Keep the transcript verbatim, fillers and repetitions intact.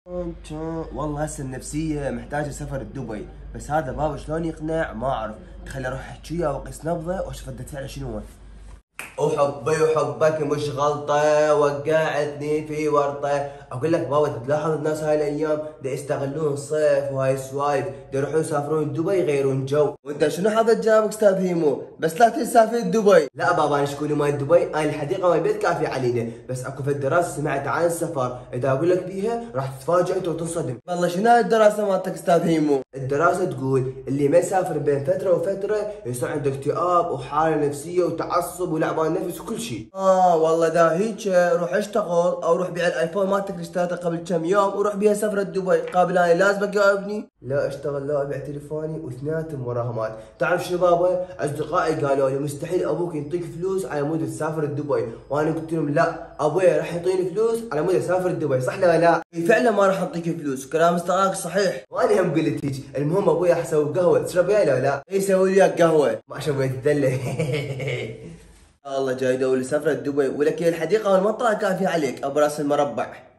والله هسه النفسية محتاجة سفر لدبي، بس هذا بابا شلون يقنع ما اعرف. تخلي اروح احكي وياه واقيس نبضه واشوف ردة فعله شنو. وحبي وحبك مش غلطة، وقعتني في ورطة. اقول لك بابا تلاحظ الناس هاي الايام دا يستغلون الصيف وهاي السوايف، دا يروحون يسافرون دبي يغيرون جو. وانت شنو حاطط جابك استاذ هيمو؟ بس لا تسافر دبي. لا بابا انا شكوني مال دبي، انا الحديقة مال بيت كافي علينا، بس اكو في الدراسة سمعت عن السفر، اذا اقول لك بيها راح تتفاجئ انت وتنصدم. والله شنو هاي الدراسة مالتك استاذ هيمو؟ الدراسة تقول اللي ما يسافر بين فترة وفترة يصير عنده اكتئاب وحالة نفسية وتعصب ولعبان نفس وكل شيء. اه والله دا هيك روح اشتغل او روح بيع الايفون مالتك اللي اشتريته قبل كم يوم وروح بيها سفرة دبي، قابل انا لازمك يا ابني؟ لا اشتغل لا ابيع تليفوني واثنيناتهم مراهمات. تعرف شو بابا؟ اصدقائي قالوا لي مستحيل ابوك يعطيك فلوس على مود تسافر دبي، وانا قلت لهم لا ابوي راح يعطيني فلوس على مود اسافر دبي، صح لا لا؟ فعلا ما راح اعطيك فلوس، كلام اصدقائك صحيح. وانا هم قلت هيك، المهم ابوي راح اسوي قهوه تشرب وياي لا لا؟ يسوي لي قهوه ما شويت تدلع. الله جاي دولي سفرة دبي ولك الحديقة والمطعم كافي عليك ابو راس المربع.